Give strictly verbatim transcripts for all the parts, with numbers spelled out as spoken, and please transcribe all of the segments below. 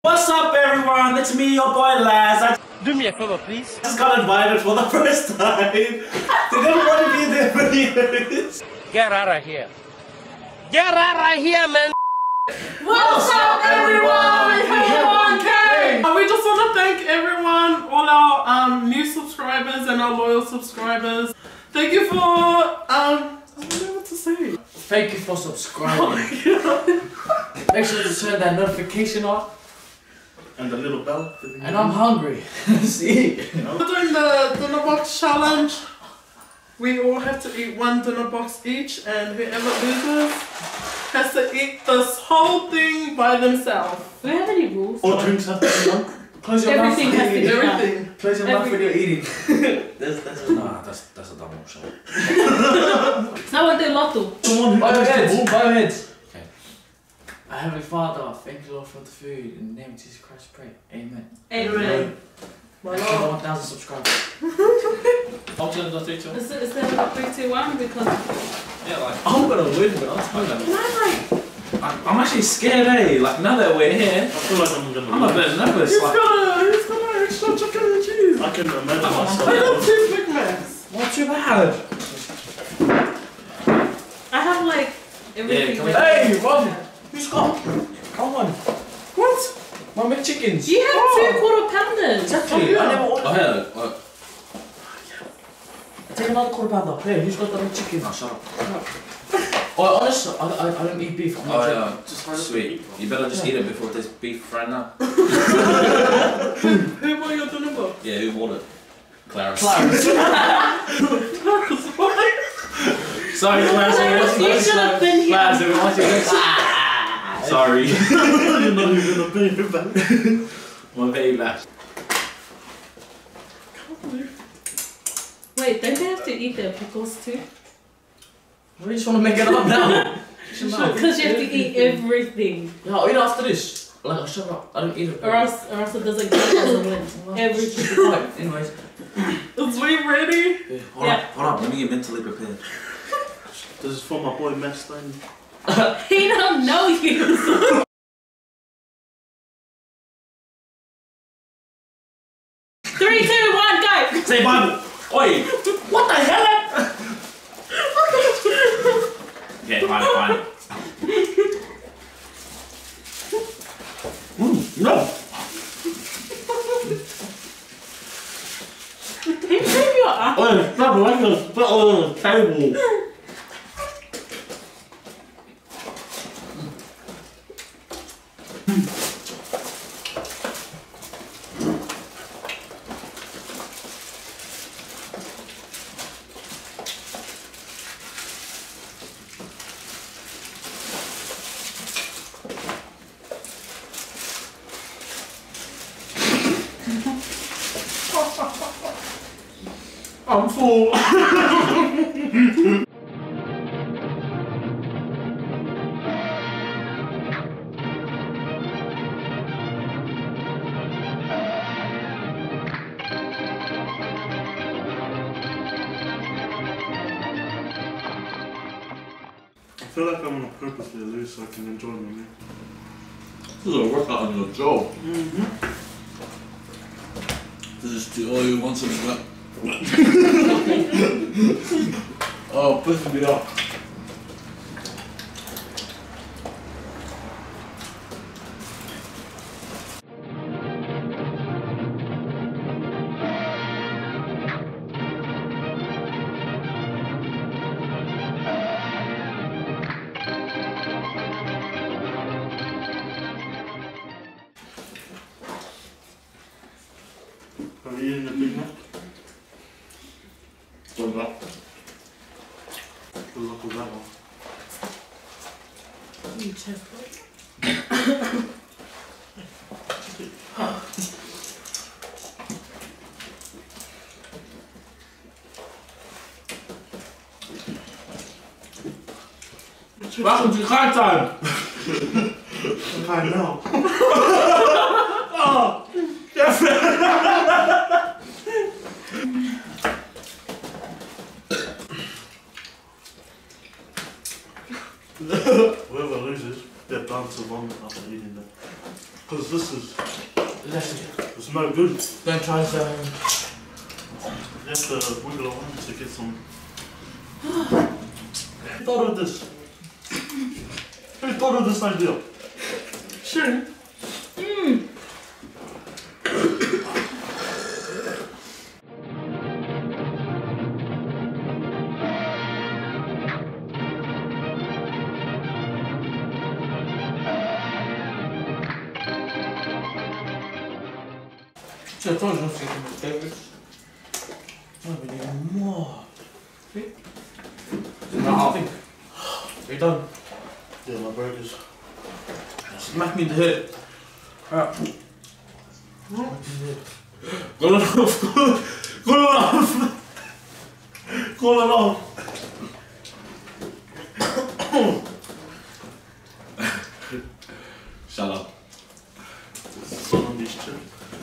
What's up, everyone? It's me, your boy Laz. I Do me a favor, please. just got invited for the first time to go one of their videos. Get out of here. Get out of here, man. What's up, everyone? Everyone came. We just want to thank everyone, all our um, new subscribers and our loyal subscribers. Thank you for um. I don't know what to say. Thank you for subscribing. Oh Make sure to turn that notification on. And the little bell. And I'm hungry. See? We're doing the dinner box challenge. We all have to eat one dinner box each, and whoever loses has to eat this whole thing by themselves. Do we have any rules? All drinks have to be one. Close your Everything mouth. has to be Everything. Close your mouth when you're eating. That's, that's Nah, that's, that's a double shot. Someone do lotto. someone who Bow your likes heads. to Bow your heads. Okay. Our Heavenly Father, thank you, Lord, for the food. In the name of Jesus Christ, pray. Amen. Amen. My Thank you for lord. one thousand subscribers. Options are three, two. Is it, is there a three, two, one? Because Yeah, like I'm gonna win, but I'm can gonna. I like? I'm, I'm actually scared, eh? Like, now that we're here, I feel like I'm gonna. I'm a bit nervous. He's Like, got a, he's got an extra chicken and cheese. I can imagine I got myself. two Big Macs. not too bad. I have like everything. come ready. Hey, Rob, who's got? Come on. What? My McChickens. You have Oh. two quarter pounders. Exactly. Oh, yeah. I never ordered. Oh, yeah, look. Take another quarter pounder. Hey, who's got the McChicken? Oh, shut up. Oh, honestly, I, I, I don't eat beef. I'm Oh not yeah, just sweet. You better just eat it before there's beef right now. Who bought your dinner box? Yeah, who bought it? Clarence. Clarence. Sorry, Clarence. You should have been here. Clarence, if you want to. Sorry. You're not even a baby back. My baby back. Wait, don't they have to eat their pickles too? Why do you just want to make it up now? Because you have to eat everything, Yeah, I'll eat after this. Like, I'll shut up. I don't eat it. or else, or else it doesn't go as a win. Everything. Right, anyways. Is we ready? Yeah, hold Yeah. up, hold up. Let me get mentally prepared. This is for my boy Mestine. He don't know you. Three, two, one, go. Say Bible. Oi, what the hell? Okay, fine, fine. Mm, no. Can you move your arm? Oi, stop letting us spit all over the table. I'm full. I feel like I'm gonna purposely lose so I can enjoy my meal. This is a workout on your jaw. Mm-hmm. This is too all you want some sweat. Oh, push me up. Are you eating the Big Mac? Good luck. Good luck with that one. You chocolate. Welcome to Kai Time! Kai now. Oh! Whoever loses, they're bound to vomit after eating that. Because this is, Listen, it's no good. don't try to. You have to wiggle around to get some. Who thought of this? Who thought of this idea? Sure. Mmm. I told you not to get my favorites. Oh, we need more. See? Now I think. You're done. Yeah, my burgers. Smack me in the head. Alright. What? Go on off. Go on off. Call it off. Shut up. Son on these chips.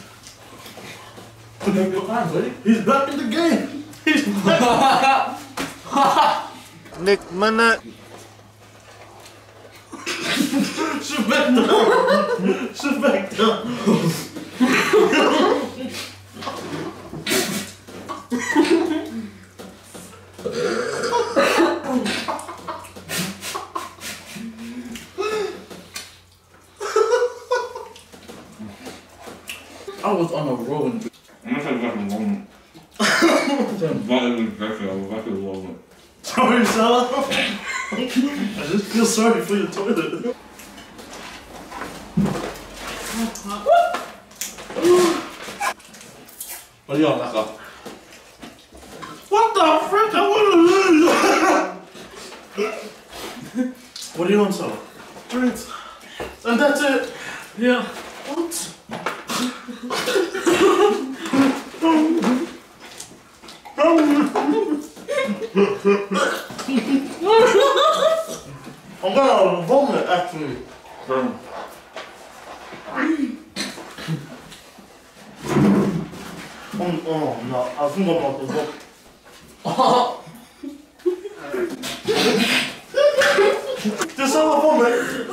Make your plans, ready? He's back in the game. He's back. Nick, minute. Sit back down. Sit back down. I was on a roll. I'm not saying fucking wrong. But it was exactly, I was fucking wrong. Sorry, Salah. I just feel sorry for your toilet. What are you on, Maccas? What the frick? I want to lose. What do you want, Salah? Drinks. And that's it. Yeah. What? I'm gonna vomit actually. Um, Oh, oh no, I think I'm about to vomit. Just have a vomit.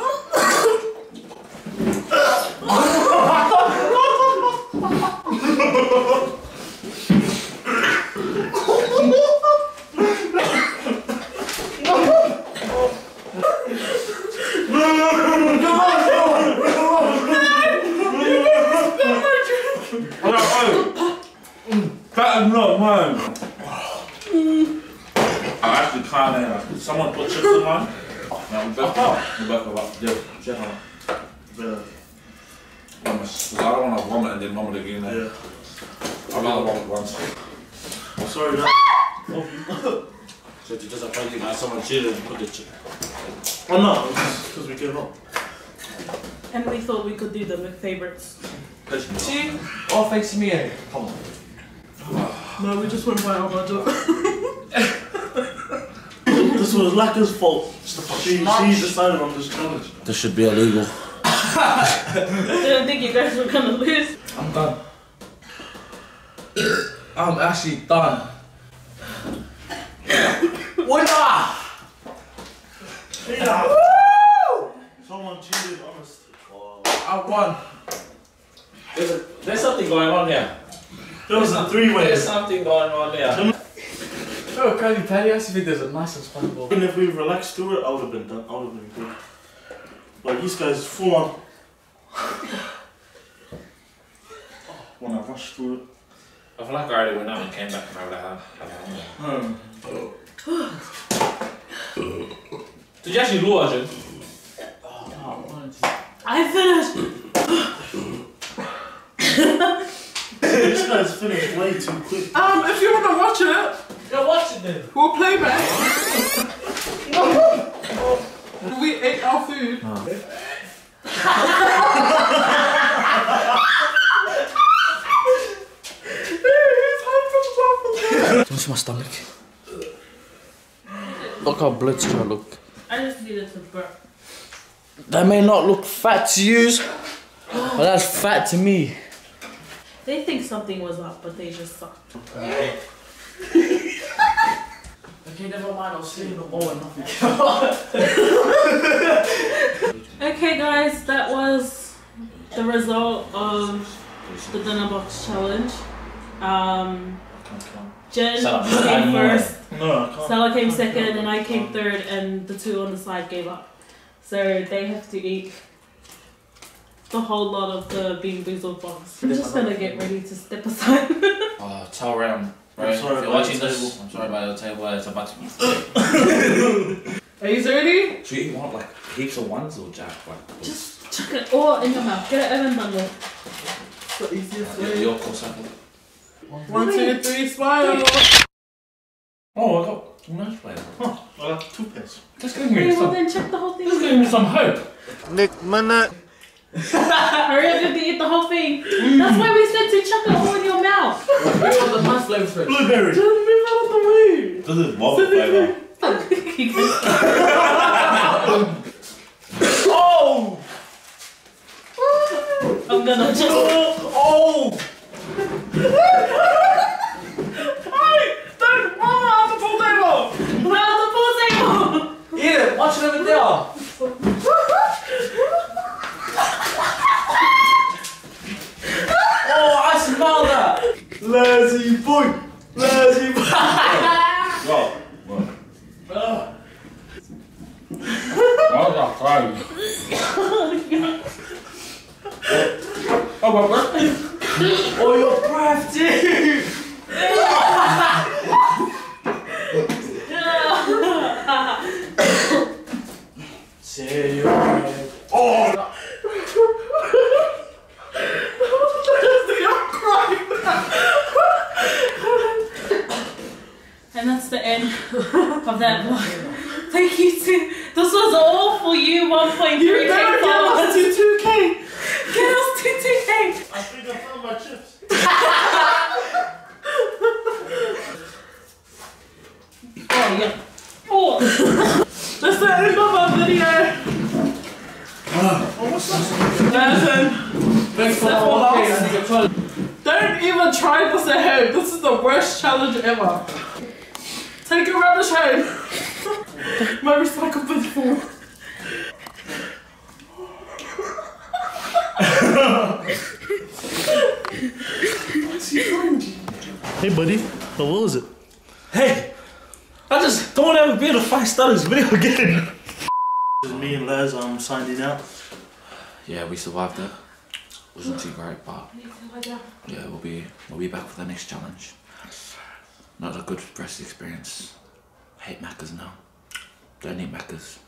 That is not mine. I actually can't. Uh, someone put chips in mine. No, we both we both go up. Yeah, check on it. Yeah. Because I don't want to vomit and then vomit again. Eh? Yeah. I'd rather vomit once. I'm sorry, man. So to disappointing, like someone cheated and put the chip. Oh no, it's because we came up. And we thought we could do the McFavorites. See? All thanks to me, eh? Come on. No, we just went by our budget. This was Lacka's fault. She, she decided on this challenge. This should be illegal. I didn't think you guys were gonna lose. I'm done. I'm actually done. Winner! Yeah. Someone cheated on us. Oh. I won. There's, a, there's something going on here. There was a three-way. There's something going on here. Oh, Krabby Patty, I actually think there's a nice and spicy ball. And if we relaxed to it, I would have been done. I would have been good. But these guys full on. When I rushed through it. I feel like I already went out and came back and I would have had. Hmm. Did you actually do Arjun? I finished. These guys finished way too quick. Um, if you wanna watch it, Go watch it then. we'll play back. We ate our food. Don't see my stomach. Look how bloody I look. I just needed to burp. That may not look fat to you, but that's fat to me. They think something was up, but they just sucked. Okay, never mind. I'll see you in the morning. Okay, guys, that was the result of the dinner box challenge. Um, Jen came first, No, I can't. Stella came second, and I came third, and the two on the side gave up. So they have to eat the whole lot of the Bean Boozled box. I'm just gonna get ready to step aside. Oh, tell Ram. Ray, if sorry you're about watching the this, table. I'm sorry about the table. It's about to be. Are you ready? So you want like heaps of ones or jack? Like, Just chuck it all in your mouth. Get it even done with. The easiest yeah, way. your course apple. One, two, three, smile. Oh, I got nice flavor. Huh, I got two pence. Just give me Okay, well some. then check the whole thing. Just give me some hope. Nick, minute. Hurry up, you have to eat the whole thing. That's why we said to chuck it all in your mouth. We want the nice flavours first. Blueberry. Just move out of the way. This is mother flavor. Oh! I'm gonna just. Oh! Hey, don't run out the pool table. Round the pool table. Yeah, watch it over there. Oh, I smell that. Lazy boy! Lazy boy! Go. Go. Oh, that's fine. Oh, my God. Oh, your breath, dude. Say your name. Oh! And that's the end of that vlog. Thank you to. This was all for you, one point three You K better get us followers. to two K. Get us to two K. I think I found my chips. Oh, yeah. Oh. That's the end of our video. Listen, Thanks for Simple watching. loss. And your toilet. don't even try this at home. This is the worst challenge ever. Take your rubbish home. My recycle bin full. What's your friend? Hey, buddy. What was it? Hey, I just don't want to ever be able to fight Star's video again. This is me and Les. I'm signing out. Yeah, we survived it. Wasn't too great, but yeah, we'll be we'll be back for the next challenge. Not a good breast experience. Hate Maccas now. Don't eat Maccas.